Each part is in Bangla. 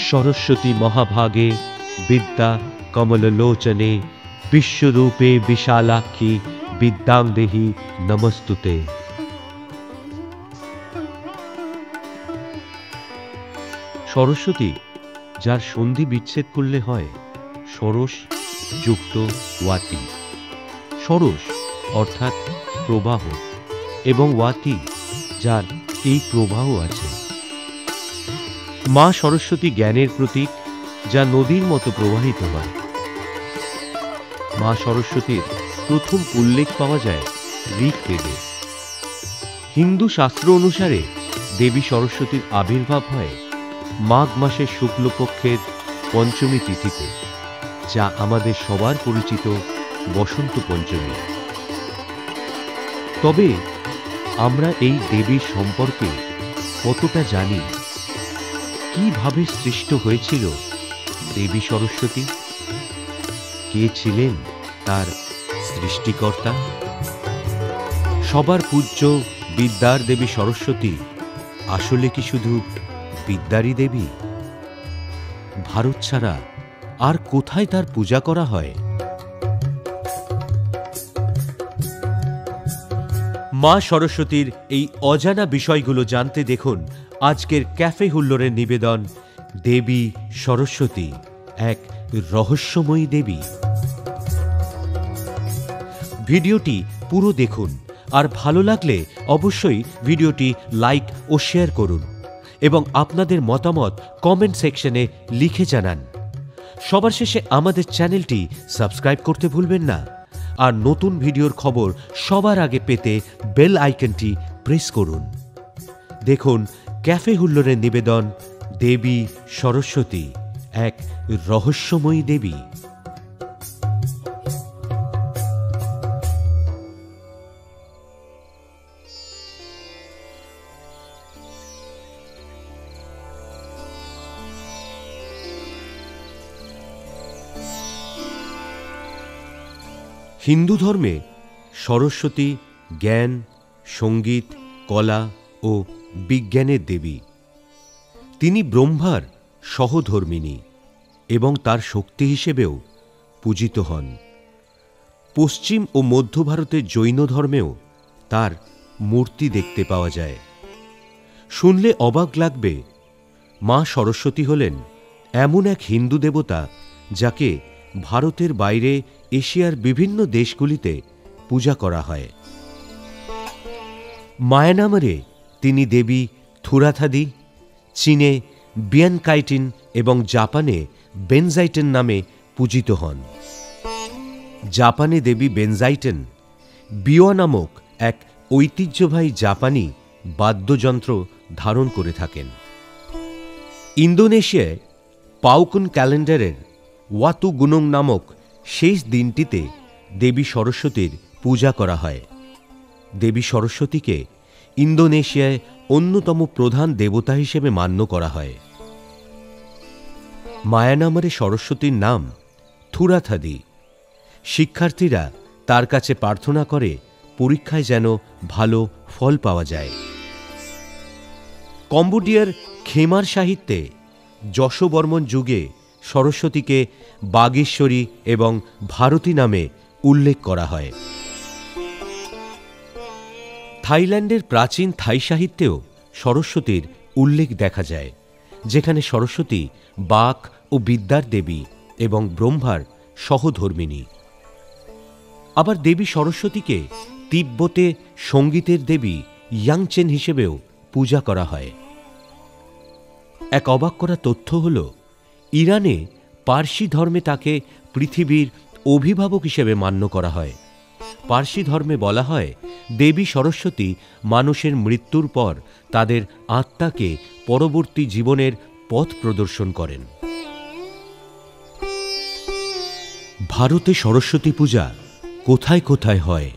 সরস্বতী মহাভাগে বিদ্যা কমললোচনে বিশ্বরূপে বিশালাক্ষী বিদ্যাং দেহি নমস্তুতে। সরস্বতী, যার সন্ধি বিচ্ছেদ করলে হয় সরস যুক্ত ওয়াতি। সরস অর্থাৎ প্রবাহ এবং ওয়াতি, যার এই প্রবাহ আছে। মা সরস্বতী জ্ঞানের প্রতীক, যা নদীর মতো প্রবাহিত হয়। মা সরস্বতীর প্রথম উল্লেখ পাওয়া যায় ঋগ্বেদে। হিন্দু শাস্ত্র অনুসারে দেবী সরস্বতীর আবির্ভাব হয় মাঘ মাসের শুক্লপক্ষের পঞ্চমী তিথিতে, যা আমাদের সবার পরিচিত বসন্ত পঞ্চমী। তবে আমরা এই দেবীর সম্পর্কে কতটা জানি? কিভাবে সৃষ্ট হয়েছিল দেবী সরস্বতী? কে ছিলেন তার সৃষ্টিকর্তা? সবার পূজ্য বিদ্যার দেবী সরস্বতী আসলে কি শুধু বিদ্যারই দেবী? ভারত ছাড়া আর কোথায় তার পূজা করা হয়? মা সরস্বতীর এই অজানা বিষয়গুলো জানতে দেখুন আজকের ক্যাফে হুল্লোড়ের নিবেদন, দেবী সরস্বতী এক রহস্যময়ী দেবী। ভিডিওটি পুরো দেখুন, আর ভালো লাগলে অবশ্যই ভিডিওটি লাইক ও শেয়ার করুন এবং আপনাদের মতামত কমেন্ট সেকশনে লিখে জানান। সবার শেষে আমাদের চ্যানেলটি সাবস্ক্রাইব করতে ভুলবেন না, আর নতুন ভিডিওর খবর সবার আগে পেতে বেল আইকনটি প্রেস করুন। দেখুন ক্যাফে হুল্লোড়ের নিবেদন, দেবী সরস্বতী এক রহস্যময়ী দেবী। হিন্দু ধর্মে সরস্বতী জ্ঞান, সঙ্গীত, কলা ও বিজ্ঞানের দেবী। তিনি ব্রহ্মার সহধর্মিণী এবং তার শক্তি হিসেবেও পূজিত হন। পশ্চিম ও মধ্য ভারতের জৈন ধর্মেও তার মূর্তি দেখতে পাওয়া যায়। শুনলে অবাক লাগবে, মা সরস্বতী হলেন এমন এক হিন্দু দেবতা যাকে ভারতের বাইরে এশিয়ার বিভিন্ন দেশগুলিতে পূজা করা হয়। মায়ানমারে তিনি দেবী থুরাথাদি, চীনে বিয়ানকাইটিন এবং জাপানে বেনজাইটেন নামে পূজিত হন। জাপানে দেবী বেনজাইটেন বিওয়া নামক এক ঐতিহ্যবাহী জাপানি বাদ্যযন্ত্র ধারণ করে থাকেন। ইন্দোনেশিয়ায় পাউকুন ক্যালেন্ডারের ওয়াতু গুনং নামক শেষ দিনটিতে দেবী সরস্বতীর পূজা করা হয়। দেবী সরস্বতীকে ইন্দোনেশিয়ায় অন্যতম প্রধান দেবতা হিসেবে মান্য করা হয়। মায়ানমারে সরস্বতীর নাম থুরাথাদি। শিক্ষার্থীরা তার কাছে প্রার্থনা করে পরীক্ষায় যেন ভালো ফল পাওয়া যায়। কম্বোডিয়ার খেমার সাহিত্যে যশোবর্মন যুগে সরস্বতীকে বাগেশ্বরী এবং ভারতী নামে উল্লেখ করা হয়। থাইল্যান্ডের প্রাচীন থাই সাহিত্যেও সরস্বতীর উল্লেখ দেখা যায়, যেখানে সরস্বতী বাক ও বিদ্যার দেবী এবং ব্রহ্মার সহধর্মিণী। আবার দেবী সরস্বতীকে তিব্বতে সঙ্গীতের দেবী ইয়াংচেন হিসেবেও পূজা করা হয়। এক অবাক করা তথ্য হল, ইরানে পার্সি ধর্মে তাকে পৃথিবীর অভিভাবক হিসেবে মান্য করা হয়। পার্সি ধর্মে বলা হয়, দেবী সরস্বতী মানুষের মৃত্যুর পর তাদের আত্মাকে পরবর্তী জীবনের পথ প্রদর্শন করেন। ভারতে সরস্বতী পূজা কোথায় কোথায় হয়?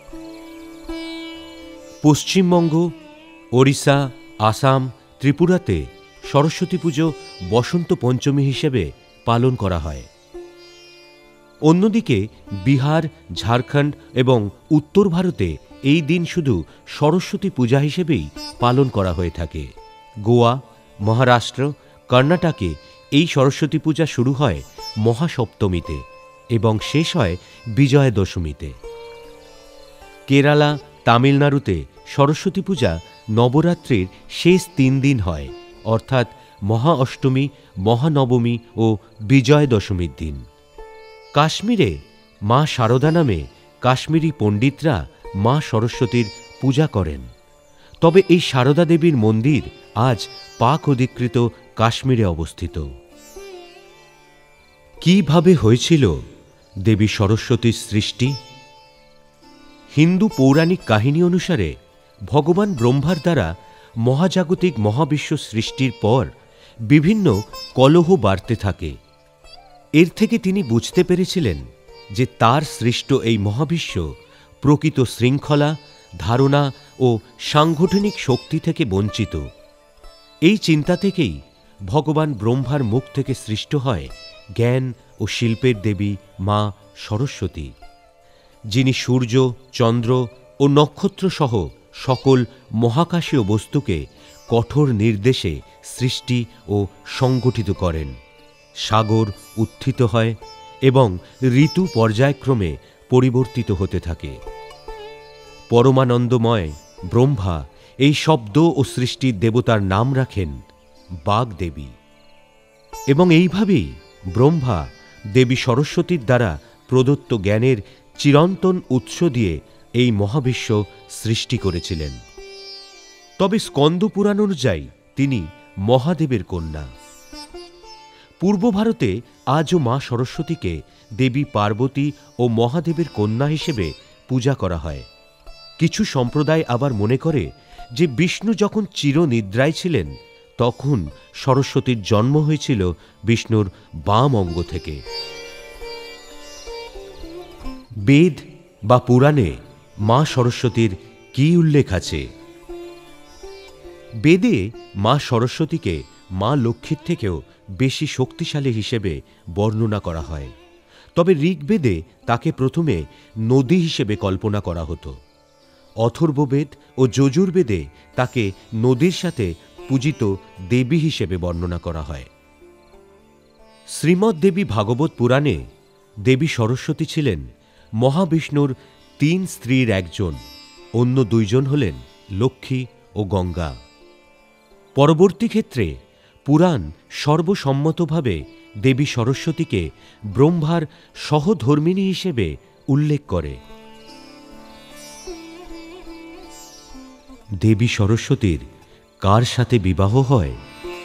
পশ্চিমবঙ্গ, ওড়িশা, আসাম, ত্রিপুরাতে সরস্বতী পুজো বসন্ত পঞ্চমী হিসেবে পালন করা হয়। অন্যদিকে বিহার, ঝাড়খণ্ড এবং উত্তর ভারতে এই দিন শুধু সরস্বতী পূজা হিসেবেই পালন করা হয়ে থাকে। গোয়া, মহারাষ্ট্র, কর্ণাটকে এই সরস্বতী পূজা শুরু হয় মহাসপ্তমীতে এবং শেষ হয় বিজয়া দশমীতে। কেরালা, তামিলনাড়ুতে সরস্বতী পূজা নবরাত্রির শেষ 3 দিন হয়, অর্থাৎ মহা অষ্টমী, মহানবমী ও বিজয়া দশমীর দিন। কাশ্মীরে মা শারদা নামে কাশ্মীরি পণ্ডিতরা মা সরস্বতীর পূজা করেন। তবে এই শারদা দেবীর মন্দির আজ পাক অধিকৃত কাশ্মীরে অবস্থিত। কিভাবে হয়েছিল দেবী সরস্বতীর সৃষ্টি? হিন্দু পৌরাণিক কাহিনী অনুসারে ভগবান ব্রহ্মার দ্বারা মহাজাগতিক মহাবিশ্ব সৃষ্টির পর বিভিন্ন কলহ বাড়তে থাকে। এর থেকে তিনি বুঝতে পেরেছিলেন যে তার সৃষ্ট এই মহাবিশ্ব প্রকৃত শৃঙ্খলা, ধারণা ও সাংগঠনিক শক্তি থেকে বঞ্চিত। এই চিন্তা থেকেই ভগবান ব্রহ্মার মুখ থেকে সৃষ্ট হয় জ্ঞান ও শিল্পের দেবী মা সরস্বতী, যিনি সূর্য, চন্দ্র ও নক্ষত্র সহ সকল মহাকাশীয় বস্তুকে কঠোর নির্দেশে সৃষ্টি ও সংগঠিত করেন। সাগর উত্থিত হয় এবং ঋতু পর্যায়ক্রমে পরিবর্তিত হতে থাকে। পরমানন্দময় ব্রহ্মা এই শব্দ ও সৃষ্টির দেবতার নাম রাখেন বাগদেবী, এবং এইভাবেই ব্রহ্মা দেবী সরস্বতীর দ্বারা প্রদত্ত জ্ঞানের চিরন্তন উৎস দিয়ে এই মহাবিশ্ব সৃষ্টি করেছিলেন। তবে স্কন্দ পুরাণ অনুযায়ী তিনি মহাদেবের কন্যা। পূর্ব ভারতে আজও মা সরস্বতীকে দেবী পার্বতী ও মহাদেবের কন্যা হিসেবে পূজা করা হয়। কিছু সম্প্রদায় আবার মনে করে যে বিষ্ণু যখন চিরনিদ্রায় ছিলেন তখন সরস্বতীর জন্ম হয়েছিল বিষ্ণুর বাম অঙ্গ থেকে। বেদ বা পুরাণে মা সরস্বতীর কি উল্লেখ আছে? বেদে মা সরস্বতীকে মা লক্ষ্মীর থেকেও বেশি শক্তিশালী হিসেবে বর্ণনা করা হয়। তবে ঋগ্বেদে তাকে প্রথমে নদী হিসেবে কল্পনা করা হতো। অথর্ববেদ ও যজুর্বেদে তাকে নদীর সাথে পূজিত দেবী হিসেবে বর্ণনা করা হয়। শ্রীমদ্দেবী ভাগবত পুরাণে দেবী সরস্বতী ছিলেন মহাবিষ্ণুর 3 স্ত্রীর একজন, অন্য 2 জন হলেন লক্ষ্মী ও গঙ্গা। পরবর্তী ক্ষেত্রে পুরাণ সর্বসম্মতভাবে দেবী সরস্বতীকে ব্রহ্মার সহধর্মিণী হিসেবে উল্লেখ করে। দেবী সরস্বতীর কার সাথে বিবাহ হয়?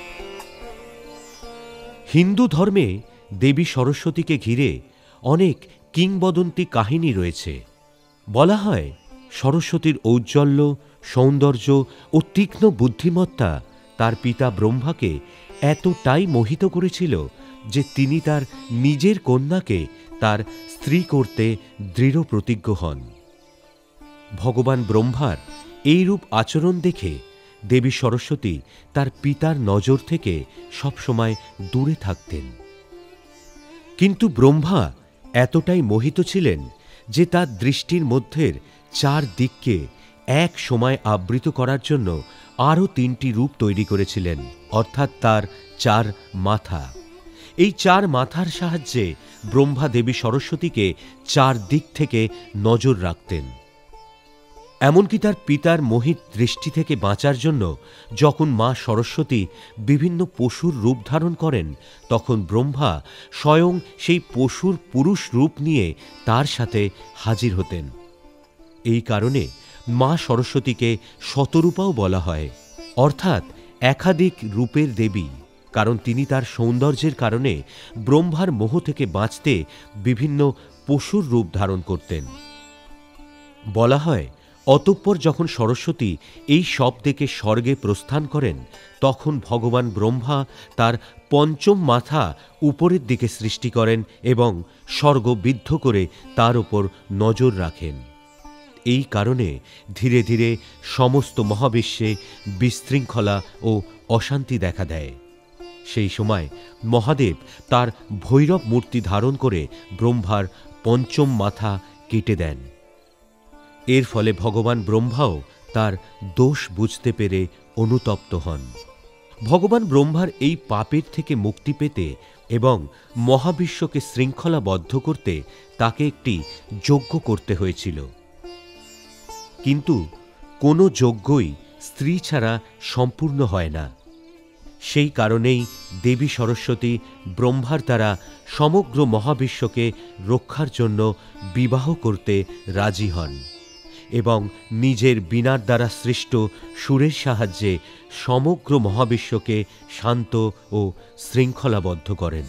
হিন্দু ধর্মে দেবী সরস্বতীকে ঘিরে অনেক কিংবদন্তি কাহিনী রয়েছে। বলা হয় সরস্বতীর ঔজ্জ্বল্য, সৌন্দর্য ও তীক্ষ্ণ বুদ্ধিমত্তা তার পিতা ব্রহ্মাকে এতটাই মোহিত করেছিল যে তিনি তার নিজের কন্যাকে তার স্ত্রী করতে দৃঢ় প্রতিজ্ঞ হন। ভগবান ব্রহ্মার এইরূপ আচরণ দেখে দেবী সরস্বতী তার পিতার নজর থেকে সবসময় দূরে থাকতেন। কিন্তু ব্রহ্মা এতটাই মোহিত ছিলেন যে তার দৃষ্টির মধ্যের 4 দিককে এক সময় আবৃত করার জন্য আরও 3টি রূপ তৈরি করেছিলেন, অর্থাৎ তার 4 মাথা। এই 4 মাথার সাহায্যে ব্রহ্মা দেবী সরস্বতীকে 4 দিক থেকে নজর রাখতেন। এমনকি তার পিতার মোহিত দৃষ্টি থেকে বাঁচার জন্য যখন মা সরস্বতী বিভিন্ন পশুর রূপ ধারণ করেন তখন ব্রহ্মা স্বয়ং সেই পশুর পুরুষ রূপ নিয়ে তার সাথে হাজির হতেন। এই কারণে মা সরস্বতীকে শতরূপাও বলা হয়, অর্থাৎ একাধিক রূপের দেবী, কারণ তিনি তার সৌন্দর্যের কারণে ব্রহ্মার মোহ থেকে বাঁচতে বিভিন্ন পশুর রূপ ধারণ করতেন। বলা হয় অতঃপর যখন সরস্বতী এই সব দেখে স্বর্গে প্রস্থান করেন তখন ভগবান ব্রহ্মা তার 5ম মাথা উপরের দিকে সৃষ্টি করেন এবং স্বর্গ বিদ্ধ করে তার ওপর নজর রাখেন। এই কারণে ধীরে ধীরে সমস্ত মহাবিশ্বে বিশৃঙ্খলা ও অশান্তি দেখা দেয়। সেই সময় মহাদেব তার ভৈরব মূর্তি ধারণ করে ব্রহ্মার 5ম মাথা কেটে দেন। এর ফলে ভগবান ব্রহ্মাও তার দোষ বুঝতে পেরে অনুতপ্ত হন। ভগবান ব্রহ্মার এই পাপের থেকে মুক্তি পেতে এবং মহাবিশ্বকে শৃঙ্খলাবদ্ধ করতে তাকে একটি যজ্ঞ করতে হয়েছিল। কিন্তু কোনো যজ্ঞই স্ত্রী ছাড়া সম্পূর্ণ হয় না। সেই কারণেই দেবী সরস্বতী ব্রহ্মার দ্বারা সমগ্র মহাবিশ্বকে রক্ষার জন্য বিবাহ করতে রাজি হন এবং নিজের বীণার দ্বারা সৃষ্ট সুরের সাহায্যে সমগ্র মহাবিশ্বকে শান্ত ও শৃঙ্খলাবদ্ধ করেন।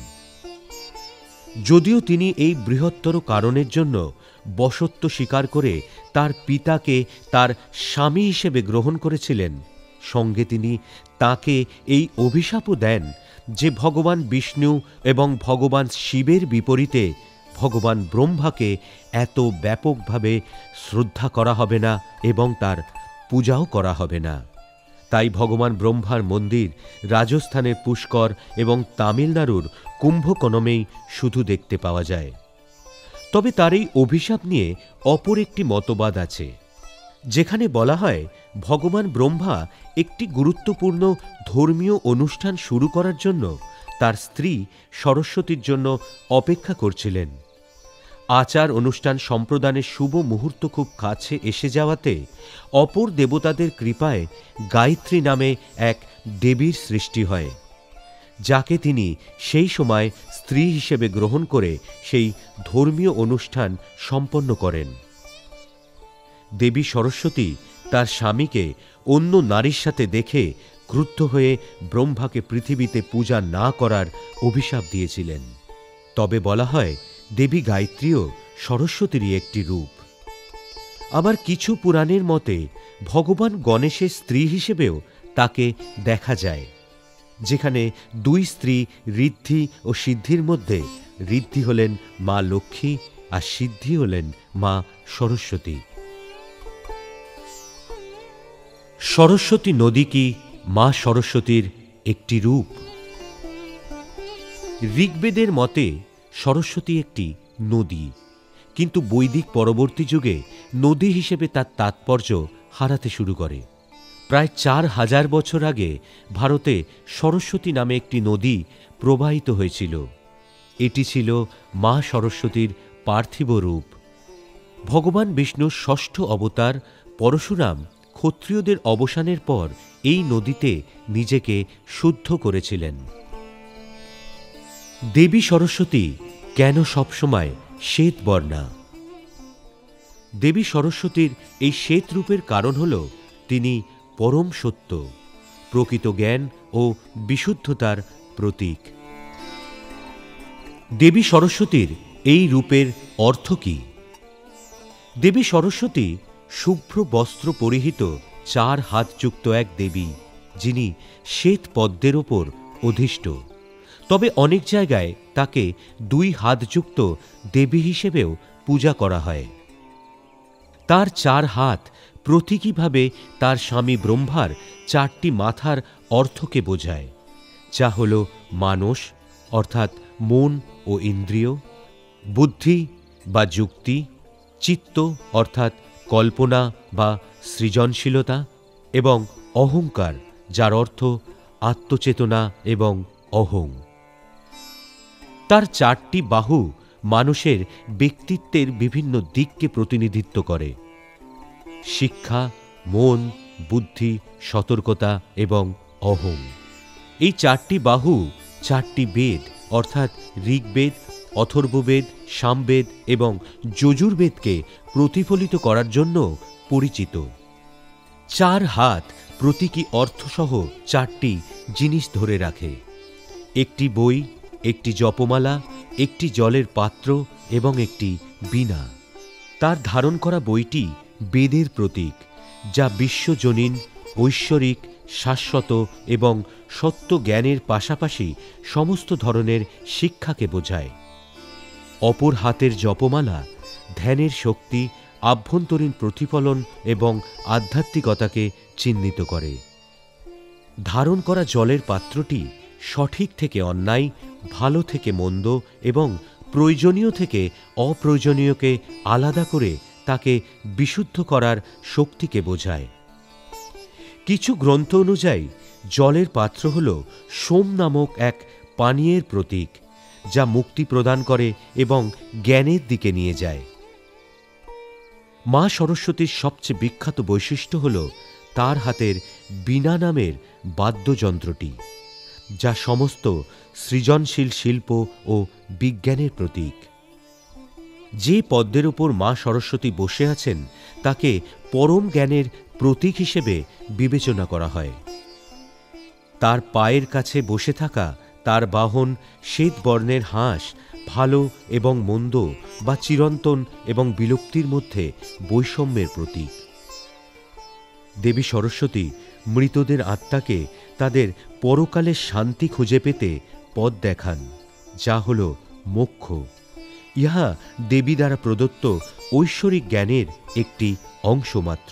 যদিও তিনি এই বৃহত্তর কারণের জন্য বশত্ব স্বীকার করে তার পিতাকে তার স্বামী হিসেবে গ্রহণ করেছিলেন, সঙ্গে তিনি তাকে এই অভিশাপও দেন যে ভগবান বিষ্ণু এবং ভগবান শিবের বিপরীতে ভগবান ব্রহ্মাকে এত ব্যাপকভাবে শ্রদ্ধা করা হবে না এবং তার পূজাও করা হবে না। তাই ভগবান ব্রহ্মার মন্দির রাজস্থানের পুষ্কর এবং তামিলনাড়ুর কুম্ভকোণমেই শুধু দেখতে পাওয়া যায়। তবে তার এই অভিশাপ নিয়ে অপর একটি মতবাদ আছে, যেখানে বলা হয় ভগবান ব্রহ্মা একটি গুরুত্বপূর্ণ ধর্মীয় অনুষ্ঠান শুরু করার জন্য তার স্ত্রী সরস্বতীর জন্য অপেক্ষা করছিলেন। আচার অনুষ্ঠান সম্প্রদানের শুভ মুহূর্ত খুব কাছে এসে যাওয়াতে অপর দেবতাদের কৃপায় গায়ত্রী নামে এক দেবীর সৃষ্টি হয়, যাকে তিনি সেই সময় স্ত্রী হিসেবে গ্রহণ করে সেই ধর্মীয় অনুষ্ঠান সম্পন্ন করেন। দেবী সরস্বতী তার স্বামীকে অন্য নারীর সাথে দেখে ক্রুদ্ধ হয়ে ব্রহ্মাকে পৃথিবীতে পূজা না করার অভিশাপ দিয়েছিলেন। তবে বলা হয় দেবী গায়ত্রীও সরস্বতীরই একটি রূপ। আবার কিছু পুরাণের মতে ভগবান গণেশের স্ত্রী হিসেবেও তাকে দেখা যায়, যেখানে দুই স্ত্রী ঋদ্ধি ও সিদ্ধির মধ্যে ঋদ্ধি হলেন মা লক্ষ্মী আর সিদ্ধি হলেন মা সরস্বতী। সরস্বতী নদী কি মা সরস্বতীর একটি রূপ? ঋগ্বেদের মতে সরস্বতী একটি নদী, কিন্তু বৈদিক পরবর্তী যুগে নদী হিসেবে তার তাৎপর্য হারাতে শুরু করে। প্রায় 4000 বছর আগে ভারতে সরস্বতী নামে একটি নদী প্রবাহিত হয়েছিল। এটি ছিল মা সরস্বতীর পার্থিব রূপ। ভগবান বিষ্ণুর ষষ্ঠ অবতার পরশুরাম ক্ষত্রিয়দের অবসানের পর এই নদীতে নিজেকে শুদ্ধ করেছিলেন। দেবী সরস্বতী কেন সবসময় শ্বেতবর্ণা? দেবী সরস্বতীর এই শ্বেত রূপের কারণ হল তিনি পরম সত্য, প্রকৃত জ্ঞান ও বিশুদ্ধতার প্রতীক। দেবী সরস্বতীর এই রূপের অর্থ কি? দেবী সরস্বতী শুভ্র বস্ত্র পরিহিত 4 হাতযুক্ত এক দেবী, যিনি শ্বেত পদ্মের ওপর অধিষ্ঠ। তবে অনেক জায়গায় তাকে 2 হাতযুক্ত দেবী হিসেবেও পূজা করা হয়। তার 4 হাত প্রতীকীভাবে তার স্বামী ব্রহ্মার 4টি মাথার অর্থকে বোঝায়, যা হল মানস অর্থাৎ মন ও ইন্দ্রিয়, বুদ্ধি বা যুক্তি, চিত্ত অর্থাৎ কল্পনা বা সৃজনশীলতা এবং অহংকার, যার অর্থ আত্মচেতনা এবং অহং। তার 4টি বাহু মানুষের ব্যক্তিত্বের বিভিন্ন দিককে প্রতিনিধিত্ব করে: শিক্ষা, মন, বুদ্ধি, সতর্কতা এবং অহং। এই 4টি বাহু 4টি বেদ অর্থাৎ ঋগ্বেদ, অথর্ববেদ, সামবেদ এবং যজুর্বেদকে প্রতিফলিত করার জন্য পরিচিত। 4 হাত প্রতীকী অর্থসহ 4টি জিনিস ধরে রাখে: একটি বই, একটি জপমালা, একটি জলের পাত্র এবং একটি বীণা। তার ধারণ করা বইটি বেদের প্রতীক, যা বিশ্বজনীন, ঐশ্বরিক, শাশ্বত এবং সত্য জ্ঞানের পাশাপাশি সমস্ত ধরনের শিক্ষাকে বোঝায়। অপর হাতের জপমালা ধ্যানের শক্তি, আভ্যন্তরীণ প্রতিফলন এবং আধ্যাত্মিকতাকে চিহ্নিত করে। ধারণ করা জলের পাত্রটি সঠিক থেকে অন্যায়, ভালো থেকে মন্দ এবং প্রয়োজনীয় থেকে অপ্রয়োজনীয়কে আলাদা করে তাকে বিশুদ্ধ করার শক্তিকে বোঝায়। কিছু গ্রন্থ অনুযায়ী জলের পাত্র হল সোম নামক এক পানীয়ের প্রতীক, যা মুক্তি প্রদান করে এবং জ্ঞানের দিকে নিয়ে যায়। মা সরস্বতীর সবচেয়ে বিখ্যাত বৈশিষ্ট্য হল তার হাতের বীণা নামের বাদ্যযন্ত্রটি, যা সমস্ত সৃজনশীল শিল্প ও বিজ্ঞানের প্রতীক। যে পদ্মের ওপর মা সরস্বতী বসে আছেন তাকে পরম জ্ঞানের প্রতীক হিসেবে বিবেচনা করা হয়। তার পায়ের কাছে বসে থাকা তার বাহন শ্বেত বর্ণের হাঁস ভালো এবং মন্দ বা চিরন্তন এবং বিলুপ্তির মধ্যে বৈষম্যের প্রতীক। দেবী সরস্বতী মৃতদের আত্মাকে তাদের পরকালের শান্তি খুঁজে পেতে পথ দেখান, যা হল মোক্ষ। ইহা দেবী দ্বারা প্রদত্ত ঐশ্বরিক জ্ঞানের একটি অংশ মাত্র।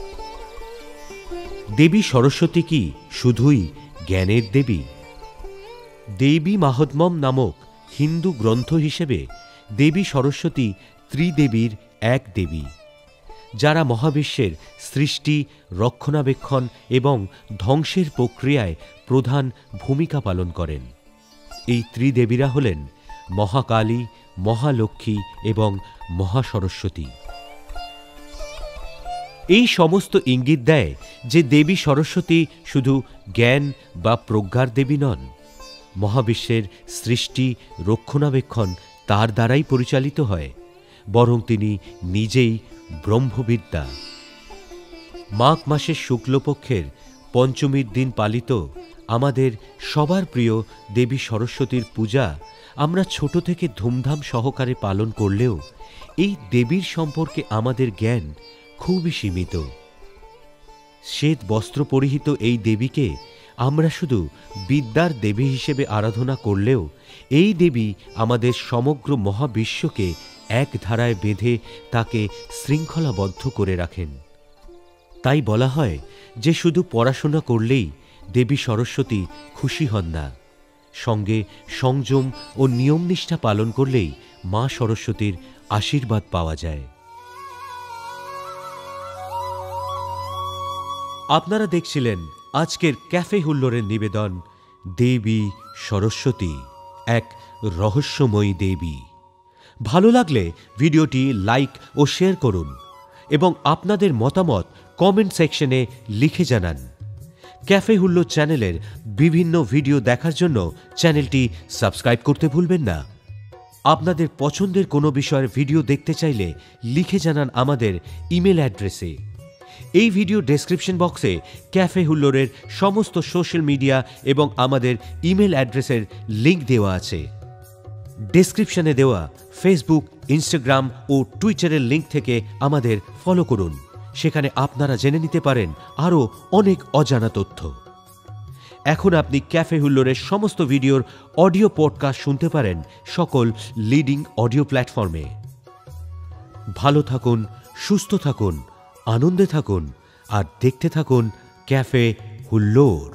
দেবী সরস্বতী কি শুধুই জ্ঞানের দেবী? দেবী মাহাত্ম্যম নামক হিন্দু গ্রন্থ হিসেবে দেবী সরস্বতী ত্রিদেবীর এক দেবী, যারা মহাবিশ্বের সৃষ্টি, রক্ষণাবেক্ষণ এবং ধ্বংসের প্রক্রিয়ায় প্রধান ভূমিকা পালন করেন। এই ত্রিদেবীরা হলেন মহাকালী, মহালক্ষ্মী এবং মহাসরস্বতী। এই সমস্ত ইঙ্গিত দেয় যে দেবী সরস্বতী শুধু জ্ঞান বা প্রজ্ঞার দেবী নন, মহাবিশ্বের সৃষ্টি, রক্ষণাবেক্ষণ তার দ্বারাই পরিচালিত হয়, বরং তিনি নিজেই ব্রহ্মবিদ্যা। মাঘ মাসের শুক্লপক্ষের পঞ্চমীর দিন পালিত আমাদের সবার প্রিয় দেবী সরস্বতীর পূজা আমরা ছোট থেকে ধুমধাম সহকারে পালন করলেও এই দেবীর সম্পর্কে আমাদের জ্ঞান খুবই সীমিত। শ্বেত বস্ত্র পরিহিত এই দেবীকে আমরা শুধু বিদ্যার দেবী হিসেবে আরাধনা করলেও এই দেবী আমাদের সমগ্র মহাবিশ্বকে এক ধারায় বেঁধে তাকে শৃঙ্খলাবদ্ধ করে রাখেন। তাই বলা হয় যে শুধু পড়াশোনা করলেই দেবী সরস্বতী খুশি হন না, সঙ্গে সংযম ও নিয়মনিষ্ঠা পালন করলেই মা সরস্বতীর আশীর্বাদ পাওয়া যায়। আপনারা দেখছিলেন আজকের ক্যাফে হুল্লোড়ের নিবেদন দেবী সরস্বতী, এক রহস্যময়ী দেবী। ভালো লাগলে ভিডিওটি লাইক ও শেয়ার করুন এবং আপনাদের মতামত কমেন্ট সেকশনে লিখে জানান। ক্যাফে হুল্লোড় চ্যানেলের বিভিন্ন ভিডিও দেখার জন্য চ্যানেলটি সাবস্ক্রাইব করতে ভুলবেন না। আপনাদের পছন্দের কোনো বিষয়ের ভিডিও দেখতে চাইলে লিখে জানান আমাদের ইমেল অ্যাড্রেসে। এই ভিডিও ডেসক্রিপশন বক্সে ক্যাফে হুল্লোড়ের সমস্ত সোশ্যাল মিডিয়া এবং আমাদের ইমেল অ্যাড্রেসের লিঙ্ক দেওয়া আছে। ডেসক্রিপশনে দেওয়া ফেসবুক, ইনস্টাগ্রাম ও টুইটারের লিঙ্ক থেকে আমাদের ফলো করুন। সেখানে আপনারা জেনে নিতে পারেন আরও অনেক অজানা তথ্য। এখন আপনি ক্যাফে হুল্লোড়ের সমস্ত ভিডিওর অডিও পডকাস্ট শুনতে পারেন সকল লিডিং অডিও প্ল্যাটফর্মে। ভালো থাকুন, সুস্থ থাকুন, আনন্দে থাকুন আর দেখতে থাকুন ক্যাফে হুল্লোড়।